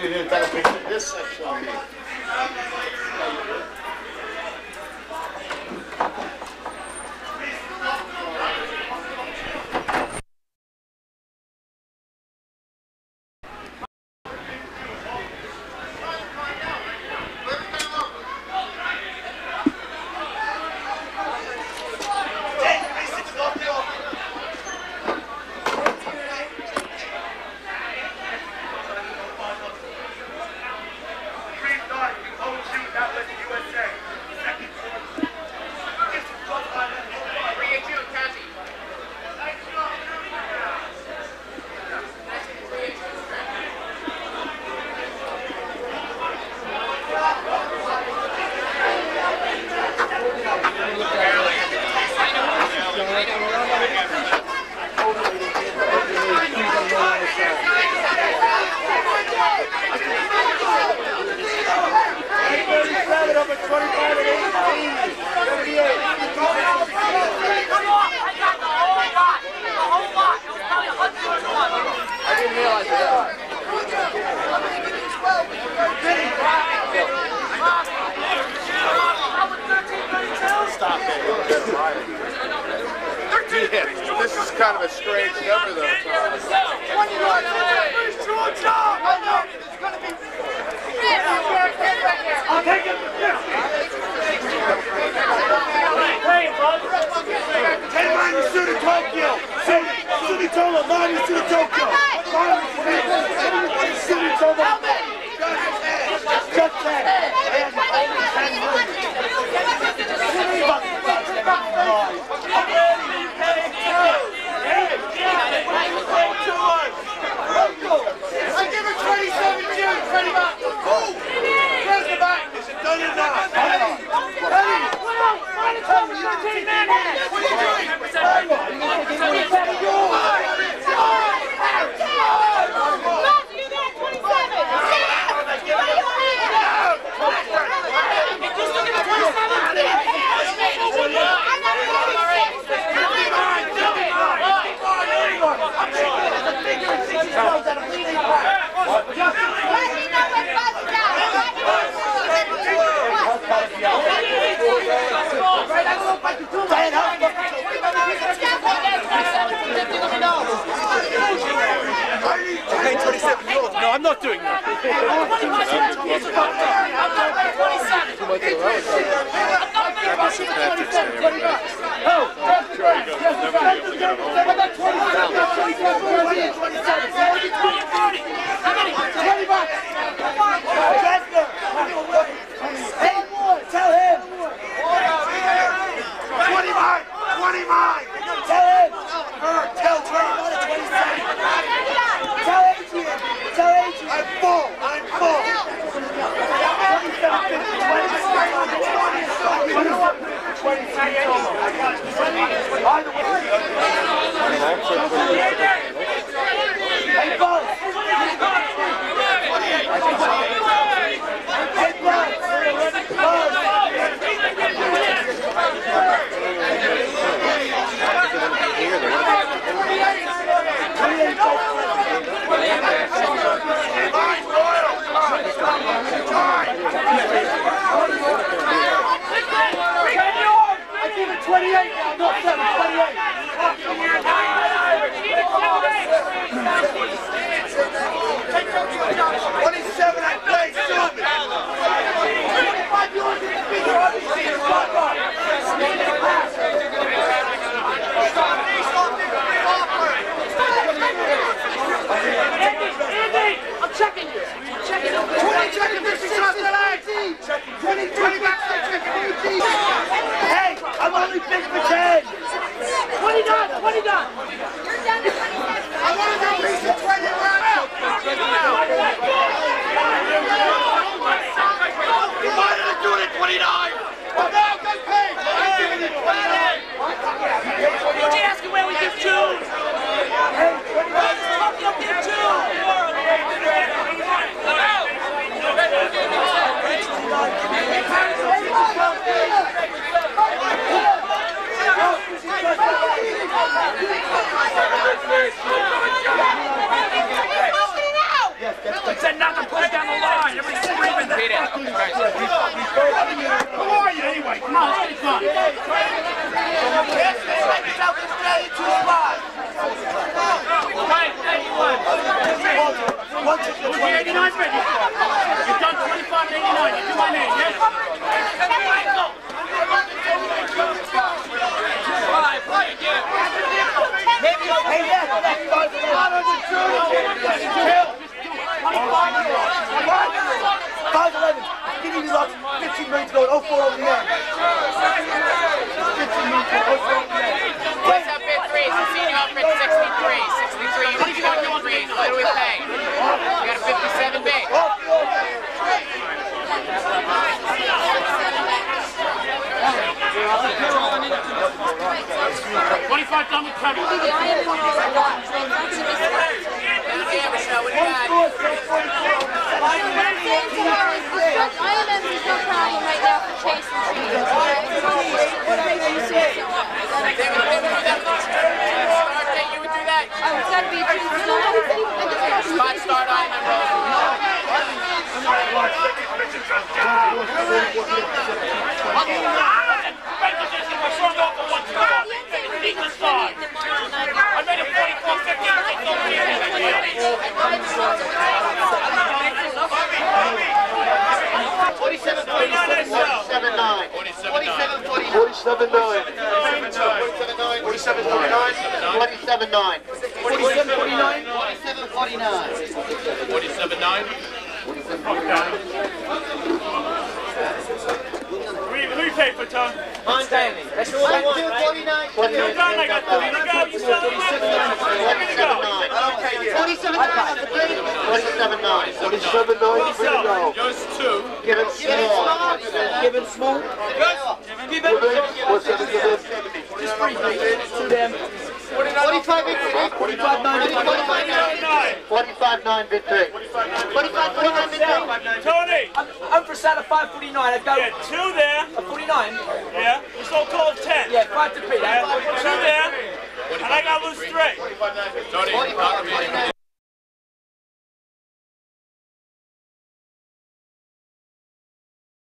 you didn't take a picture of this section of me. This is kind of a strange number, though. I'll take it. Hey, bud. 10 minus to the Tokyo. Sumitomo, minus to the Tokyo. Sumitomo. Just 10. I give it 27 June, 20 bucks. Where's the back? Is it done or not? What are you doing? Okay, 27 euros. No, I'm not doing that. Tell him! 20 mine! 20 mine! Tell him! Tell Adrian! Tell Adrian! I'm full! I'm full! 27! Hey, Buzz! I give it 28 now, not 7, 28. 27, I play stupid. 25 yours is bigger, obviously, it's not right. Andy, I'm checking you. 20 checking this is just an 18. 20 back, checking 18. Hey, I'm only big for 10. 20 done, 20 done. You're done at 27. I want to go reach the 20 round. You might have done it at 29. Well, now go pay. I'm doing it 29. Did you ask him where we give June? Hey, 29. Tokyo give June. Hey, Give me the last 15 minutes to go, 04 over the end. 15 minutes to go, 04 over the end. What's up, bid threes? I'm seeing you up at 63. 63, you need to go to threes. What do we pay? You got a 57 bid. 25 done with Kevin. Yeah, Michelle, what do you got? IMM's is no problem right now for chase and trees. Start date, you would do that? Oh, it's got to be a Spot start IMM roll. I made a Who you pay for, Tom? Mine's Danny. That's all I want, right? 49. You're done, I got 3 to go. You still have 3 to go. 47.9. Just 2. Give it small. Give it small. Give it. What's it? 45 bid 3. 45 9 bid 3. 45.9 bid 3. 45 bid 3. Tony! I'm for sale at 5.49. I go. Yeah, 2 there. A 49. Yeah. It's all called 10. Yeah, 5 to 3. Yeah. 2 there. And I got to lose 3. Tony,